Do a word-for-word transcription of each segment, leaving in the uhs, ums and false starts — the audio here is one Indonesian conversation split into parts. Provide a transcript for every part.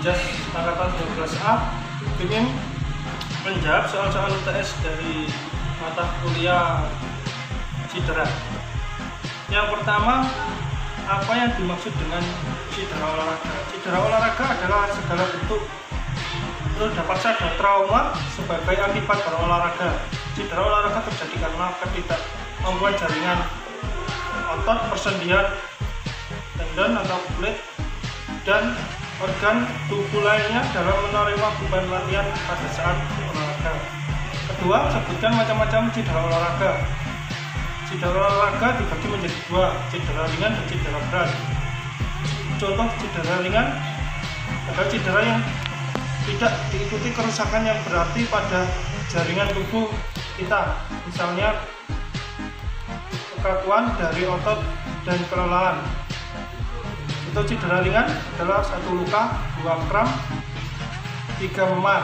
Jas angkatan dua belas A ingin menjawab soal-soal U T S dari mata kuliah cedera. Yang pertama, apa yang dimaksud dengan cedera olahraga? Cedera olahraga adalah segala bentuk terdapat pada trauma sebagai akibat berolahraga. Cedera olahraga terjadi karena ketidakmampuan jaringan otot, persendian, tendon atau kulit, dan organ tubuh lainnya dalam menerima beban latihan pada saat olahraga. Kedua, sebutkan macam-macam cedera olahraga. Cedera olahraga dibagi menjadi dua, cedera ringan dan cedera berat. Contoh cedera ringan adalah cedera yang tidak diikuti kerusakan yang berarti pada jaringan tubuh kita, misalnya kekakuan dari otot dan kelelahan. Itu cedera ringan adalah satu luka, dua kram, tiga memar.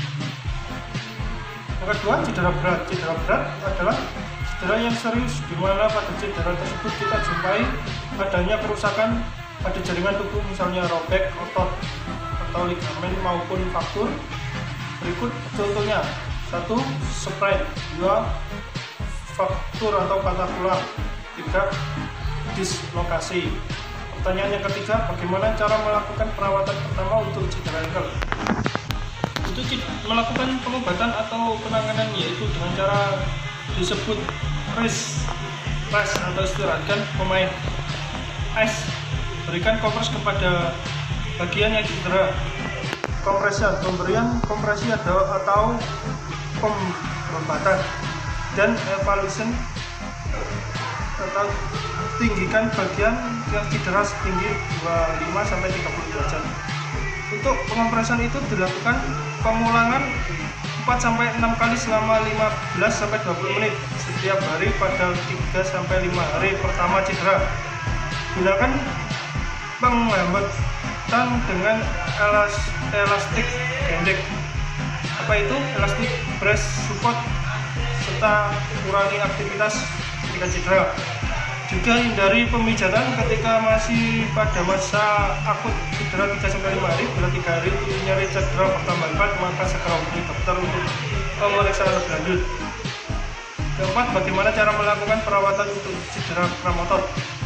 Yang kedua, cedera berat. Cedera berat adalah cedera yang serius di mana pada cedera tersebut kita jumpai adanya kerusakan pada jaringan tubuh, misalnya robek otot atau ligamen maupun fraktur. Berikut contohnya: satu, sprain; dua, fraktur atau patah tulang; tiga, dislokasi. Pertanyaan yang ketiga, bagaimana cara melakukan perawatan pertama untuk cedera ankle? Untuk melakukan pengobatan atau penanganan yaitu dengan cara disebut rest, rest atau istirahatkan pemain. Ice, berikan kompres kepada bagian yang cedera. Kompresor, pemberian kompresi atau pengobatan. Dan evaluation atau tinggikan bagian yang cedera setinggi dua puluh lima sampai tiga puluh derajat. Untuk pengompresan itu dilakukan pengulangan empat sampai enam kali selama lima belas sampai dua puluh menit setiap hari pada tiga sampai lima hari pertama cedera. Gunakan penghambatan dengan elas, elastik gendek. Apa itu? Elastik brace support, serta kurangi aktivitas ketika cedera. Juga hindari pemijatan ketika masih pada masa akut cedera tiga sampai lima hari. Bila tiga hari nyeri cedera bertambah empat, maka segera hubungi dokter untuk pemeriksaan lebih lanjut. Keempat, bagaimana cara melakukan perawatan untuk cedera kram otot?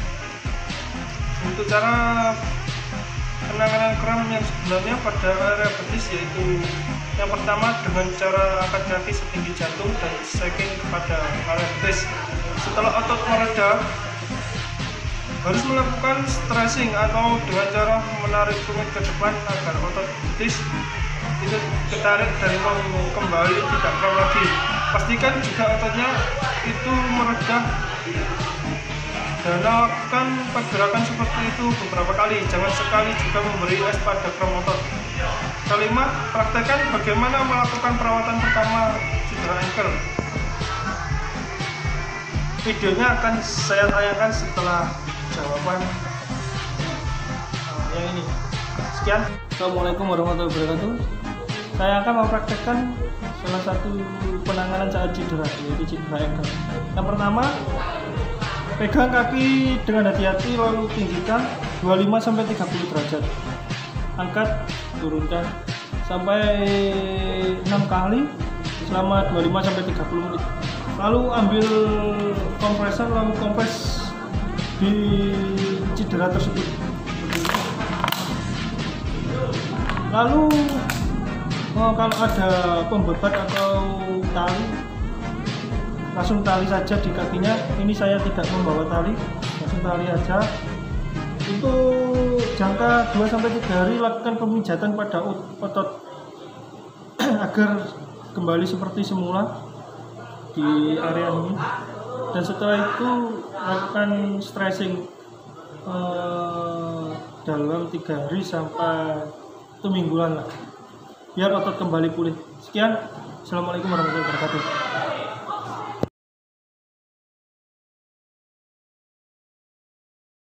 Untuk cara penanganan kram yang sebenarnya pada area betis yaitu yang pertama dengan cara angkat kaki setinggi jantung dan shaking kepada area betis. Setelah otot mereda, harus melakukan stretching atau dengan cara menarik tumit ke depan agar otot betis itu ditarik dan mau kembali tidak kram lagi. Pastikan juga ototnya itu mereda dan lakukan pergerakan seperti itu beberapa kali. Jangan sekali juga memberi es pada kram otot. Kelima, praktekkan bagaimana melakukan perawatan pertama cedera ankle. Videonya akan saya tayangkan setelah jawaban uh, yang ini. Sekian. Assalamualaikum warahmatullahi wabarakatuh. Saya akan mempraktekkan salah satu penanganan saat cedera, yaitu cedera ankle. Yang pertama, pegang kaki dengan hati-hati lalu tinggikan dua puluh lima sampai tiga puluh derajat. Angkat, turunkan sampai enam kali selama dua puluh lima sampai tiga puluh menit. Lalu ambil kompresor lalu kompres di cedera tersebut. Lalu oh, kalau ada pembebat atau tali, langsung tali saja di kakinya. Ini saya tidak membawa tali, langsung tali aja. Untuk jangka dua sampai tiga hari lakukan pemijatan pada otot agar kembali seperti semula di area ini. Dan setelah itu lakukan stretching eh, dalam tiga hari sampai satu mingguan lah, biar otot kembali pulih. Sekian. Assalamualaikum warahmatullahi wabarakatuh.